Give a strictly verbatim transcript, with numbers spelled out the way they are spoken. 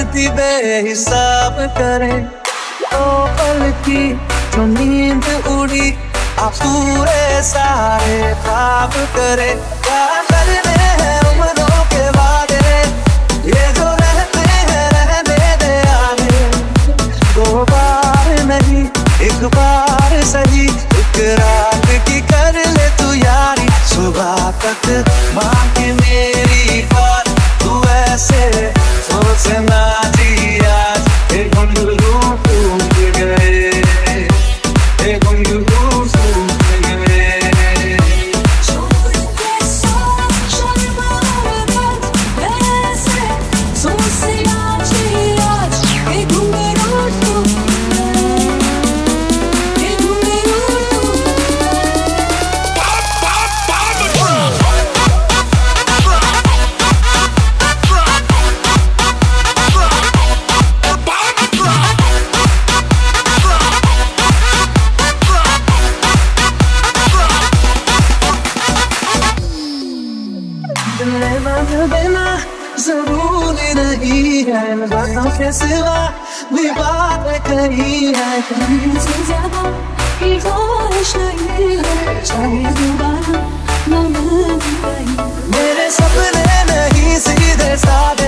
थी बेहिसाब करे, तो पल की जो नींद उड़ी आप पूरे सारे ख्वाब करे। क्या करने हैं उम्रों के वादे, ये जो रहते हैं रहने दे आगे। दो बार नहीं एक बार सही, एक रात की कर ले तू यारी। सुबह तक माँ की मेरी बात तू ऐसे सोचना जी आज। एक घुंघरू टूट गए, एक घुंघरू टूट गए। देना जरूरी नहीं है, बातों के सिवा भी बात कही है। कहीं से ज्यादा की ख्वाहिश नहीं है, चाहे दोबारा न मिल पाए। मेरे सपने नहीं सीधे साधे